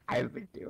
I think you.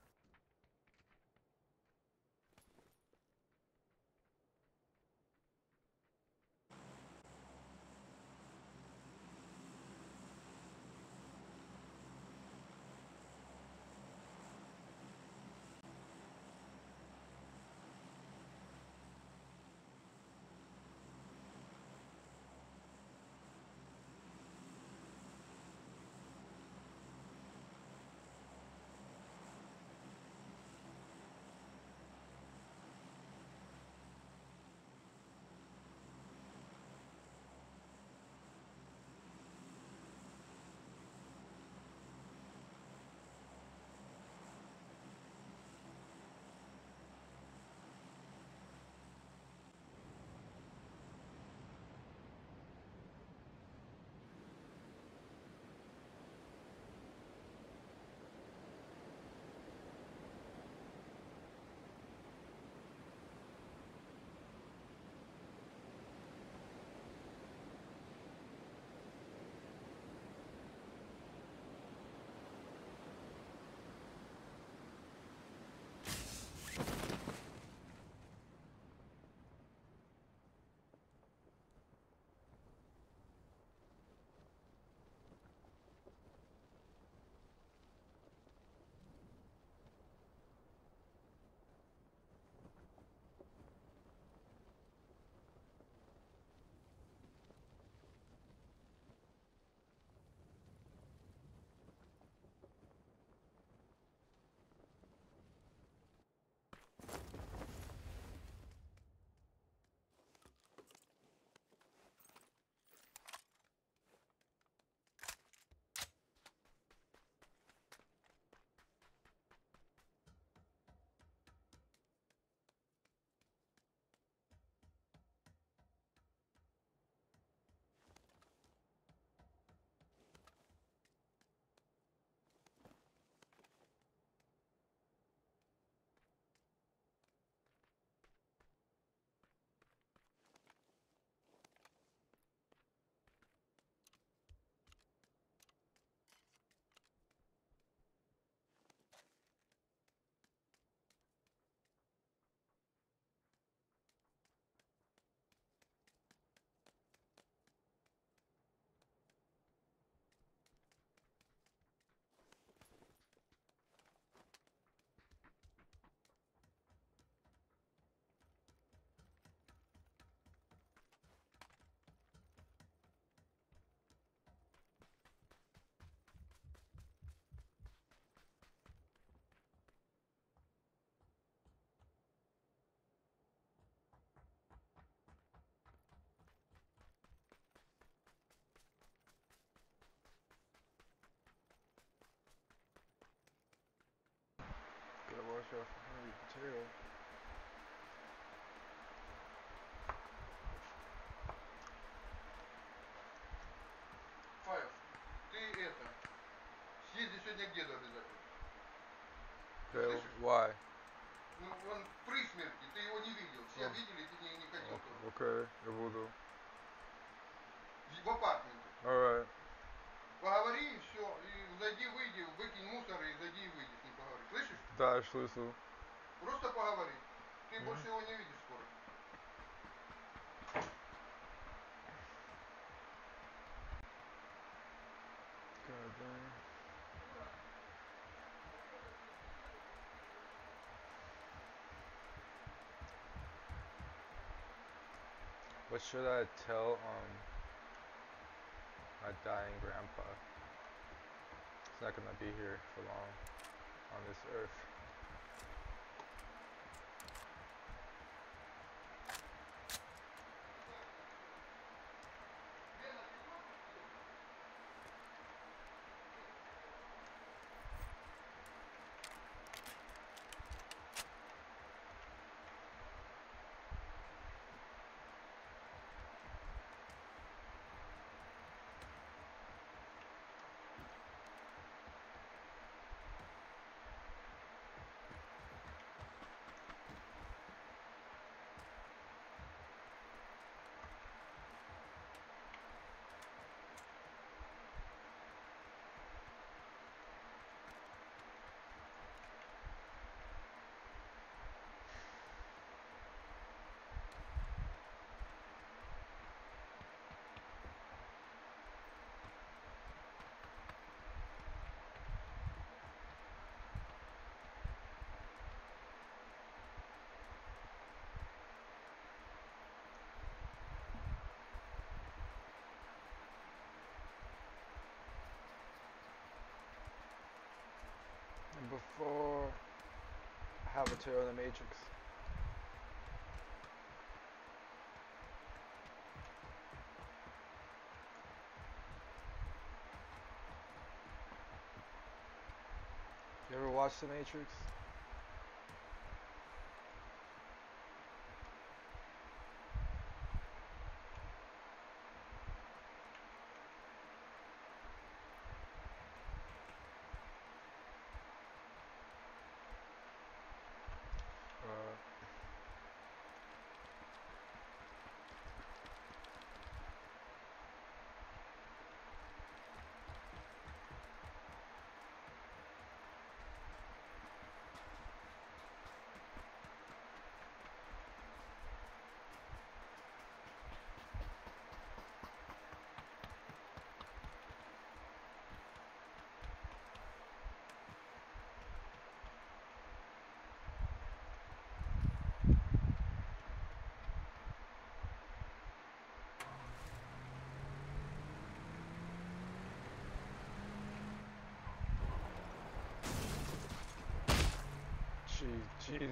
Gotta watch out for Henry Potato. Файл, ты это, съезди сегодня к деду обязательно. Ты Okay, слышишь? why? Ну, он при смерти, ты его не видел. Все видели, ты не ходил тоже. Okay, я буду. В апартменте. Alright. Поговори и все. И зайди, выйди, выкинь мусор и зайди и выйди с ним поговори. Слышишь? Да, я слышу. Просто поговори. Ты больше его не видишь скоро. God damn. What should I tell my dying grandpa? He's not gonna be here for long on this earth. before Avatar and the Matrix. You ever watched The Matrix? Jesus.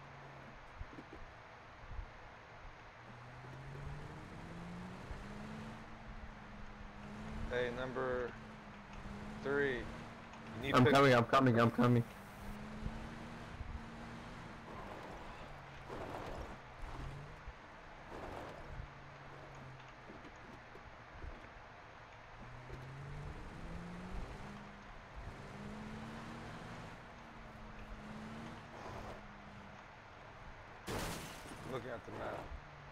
Hey, number 3. You need I'm pick- coming, I'm coming, I'm coming. Looking at the map.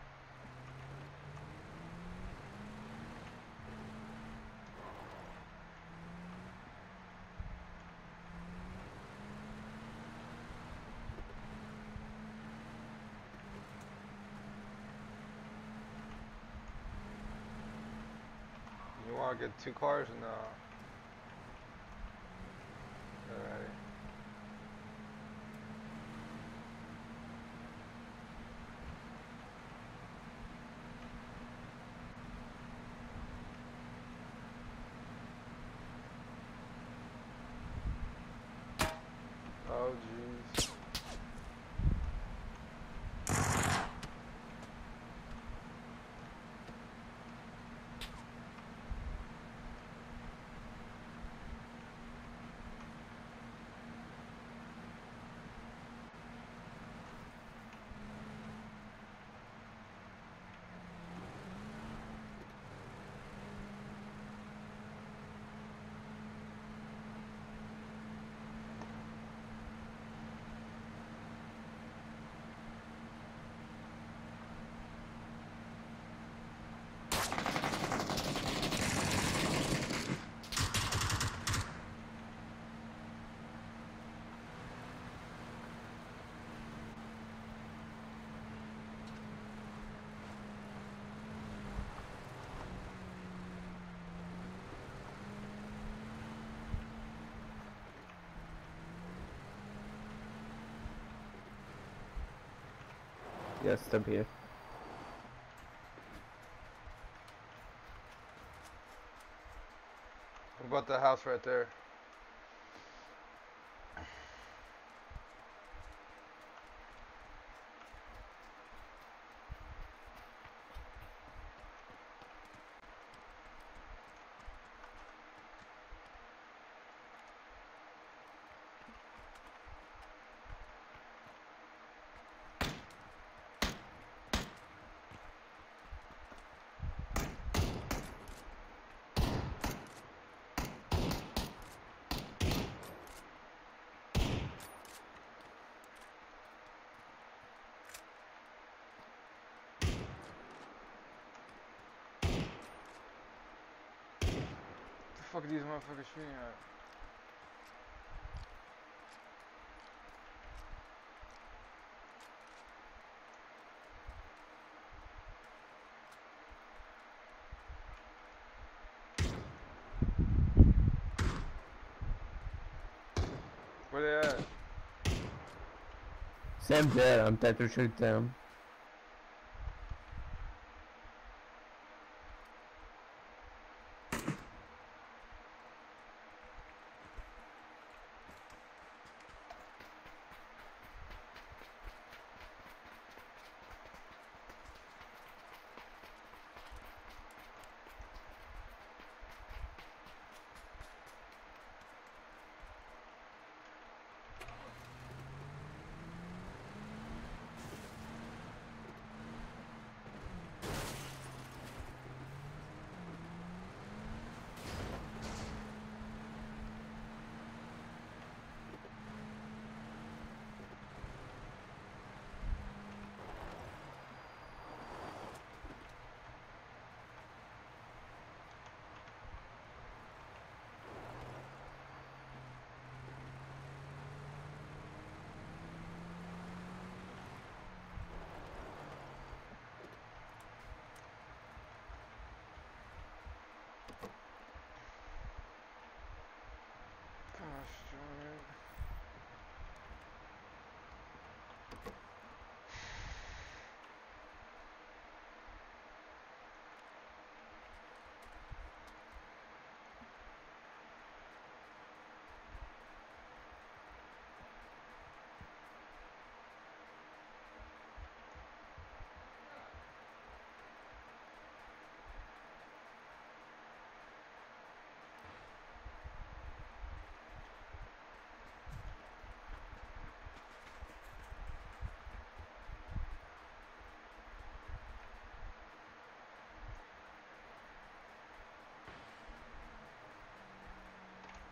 You want to get 2 cars or no? Alright. Oh jeez. Yes, I'm here. What about the house right there? What the fuck are these motherfuckers shooting at? Where they at? Same there, I'm trying to shoot them.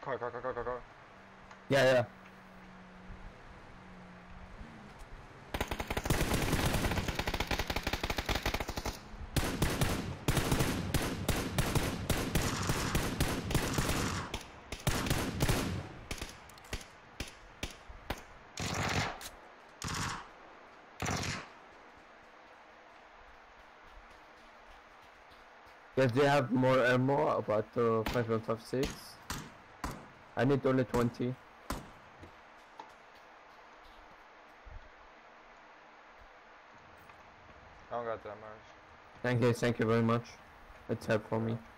Car. Yeah. Yes, they have more ammo, about 5.56. I need only 20. I don't got that much. Thank you very much. It's help for me.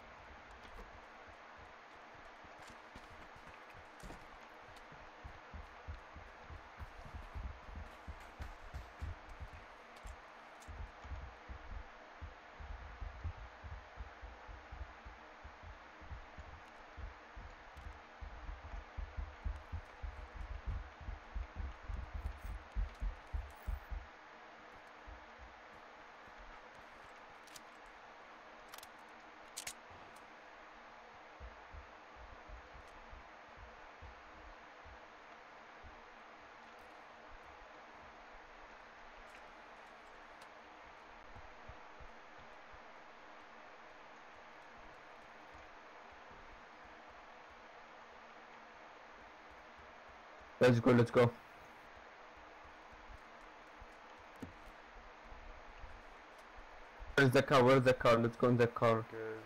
Let's go. Where's the car? Let's go in the car. Good.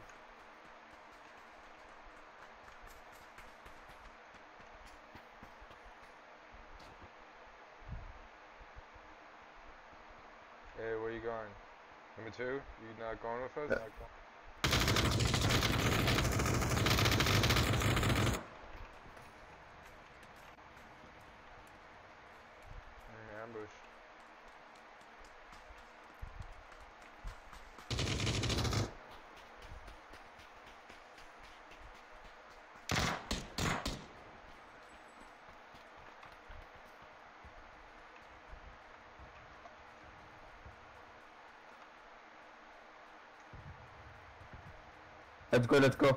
Hey, where you going? Number 2? You not going with us? Ambush. Let's go.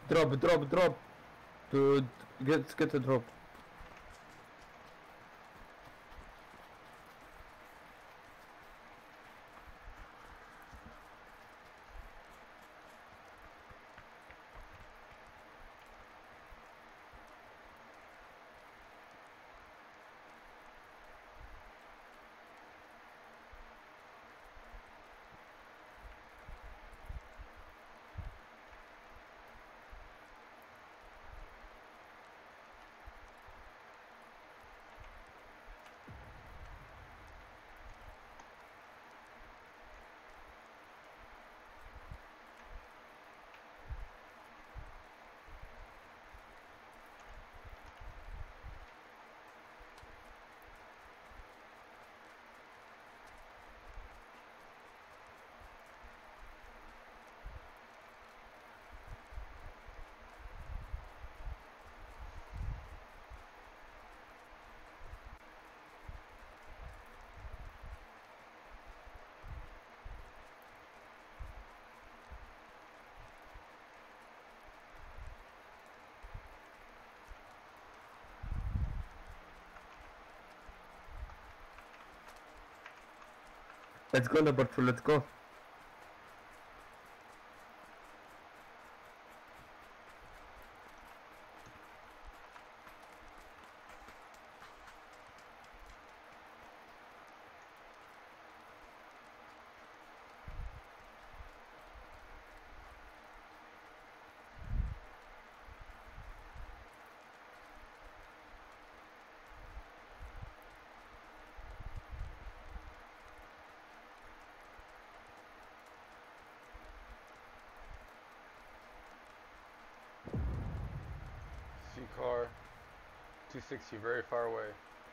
Drop. To get a drop. Let's go, number 2, let's go. C car. 260, very far away.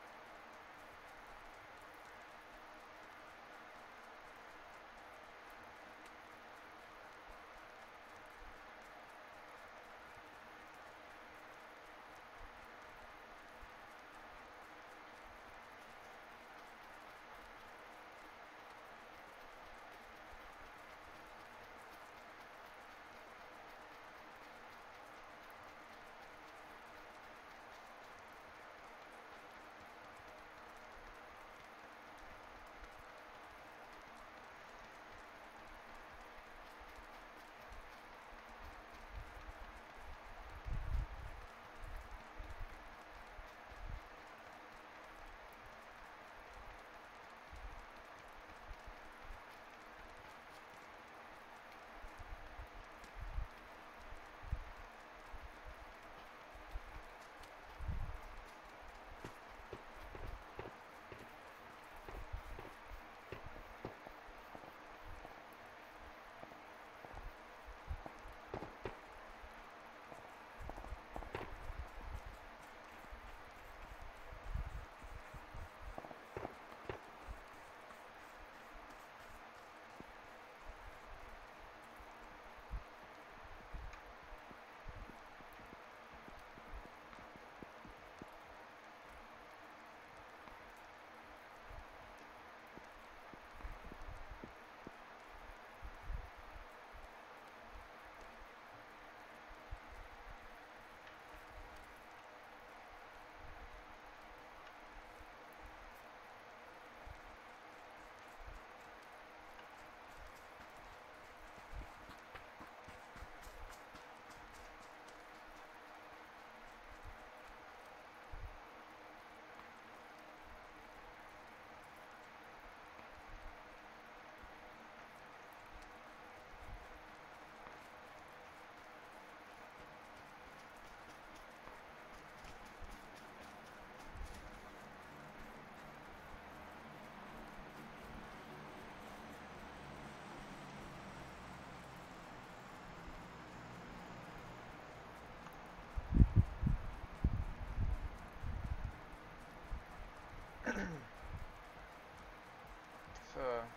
So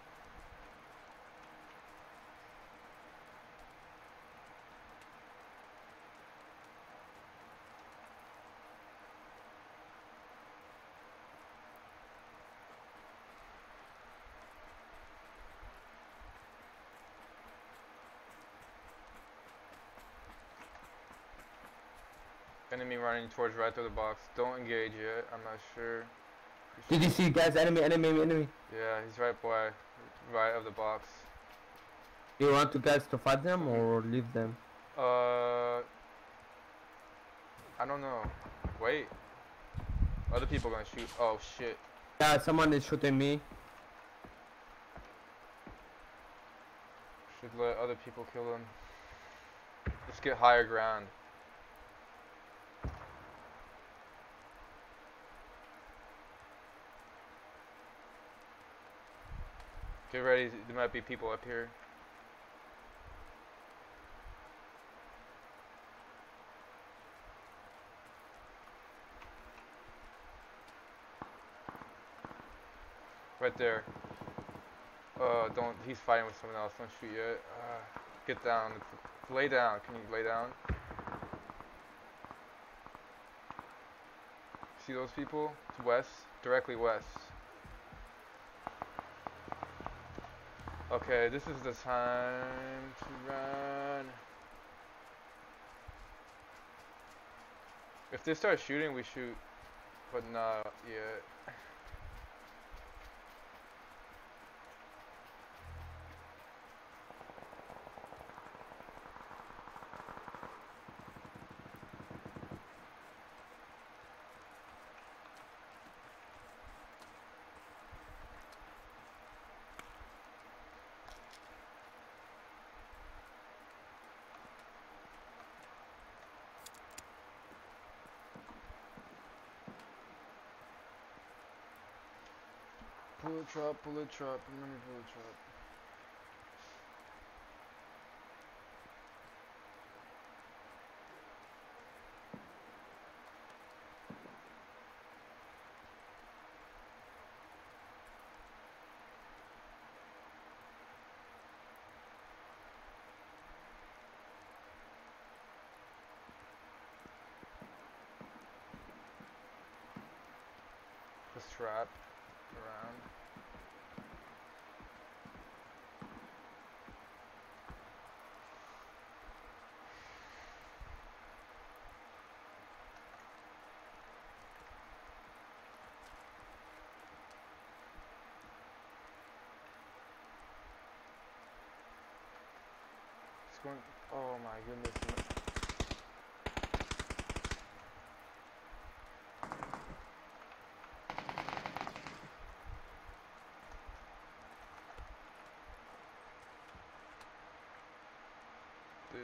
Enemy running towards right through the box. Don't engage yet. I'm not sure. Did you see, guys? Enemy, enemy, enemy. Yeah, he's right by, right of the box. Do you want to guys to fight them or leave them? I don't know. Wait. Other people gonna shoot. Oh shit. Yeah, someone is shooting me. Should let other people kill him. Let's get higher ground. Get ready. There might be people up here. Right there. Don't. He's fighting with someone else. Don't shoot yet. Get down. Lay down. Can you lay down? See those people? To west. Directly west. Okay, this is the time to run. If they start shooting, we shoot. But not yet. Bullet trap, remember bullet trap. This trap around. Going, oh my goodness. This.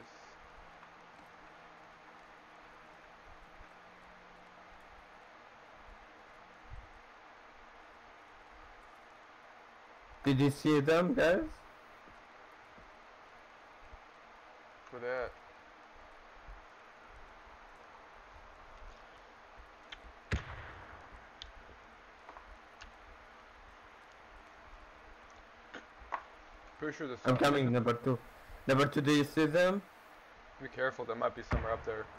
Did you see them, guys? For that. Pretty sure this. I'm coming, number 2. Number 2, do you see them? Be careful, there might be somewhere up there.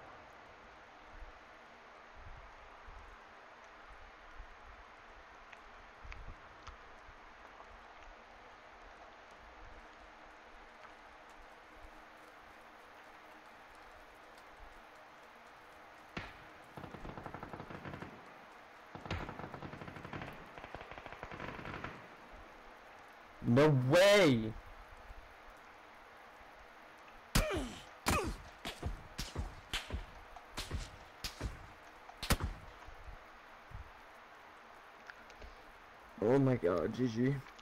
No way! Oh my god, GG.